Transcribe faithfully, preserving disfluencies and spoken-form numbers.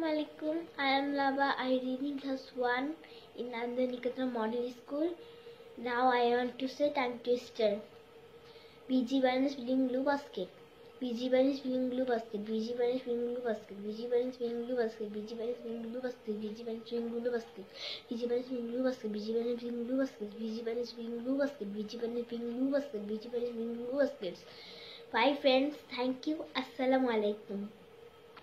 Assalamualaikum. I am Naba. I read in class one in Liakat Model School. Now I want to say tongue twister. B G one is filling blue basket. B G one is filling blue basket. B G one is filling blue basket. B G one is filling blue basket. B G one is filling blue basket. B G one is filling blue basket. B G one is filling blue basket. B G one is filling blue basket. B G one is filling blue basket. B G one is filling blue basket. B G one is filling blue baskets. Bye friends. Thank you. Assalamualaikum.